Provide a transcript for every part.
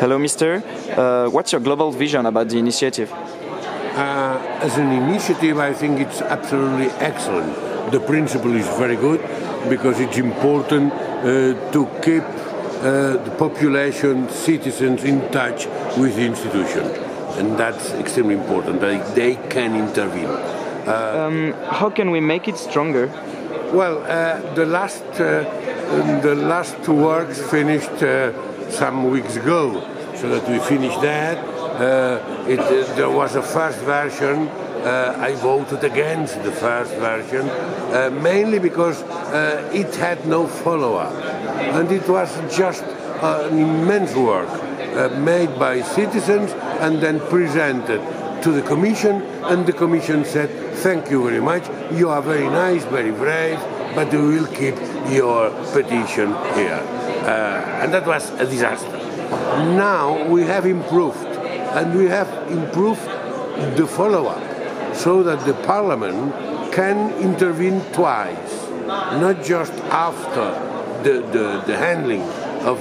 Hello, Mister. What's your global vision about the initiative? As an initiative, I think it's absolutely excellent. The principle is very good because it's important to keep the population, citizens in touch with the institution. And that's extremely important. They can intervene. How can we make it stronger? Well, the last works finished some weeks ago, so that we finished that. There was a first version. I voted against the first version, mainly because it had no follow-up. And it was just an immense work made by citizens and then presented to the Commission, and the Commission said, thank you very much, you are very nice, very brave, but we will keep your petition here. And that was a disaster. Now we have improved, and we have improved the follow-up, so that the Parliament can intervene twice, not just after the handling of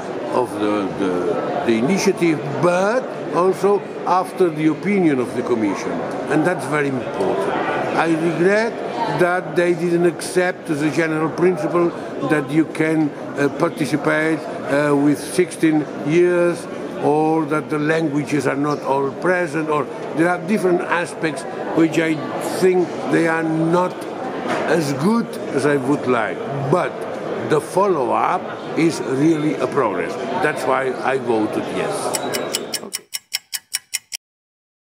the initiative, but also after the opinion of the Commission, and that's very important. I regret that they didn't accept as a general principle that you can participate with 16 years, or that the languages are not all present, or there are different aspects which I think they are not as good as I would like. But the follow-up is really a progress. That's why I voted yes.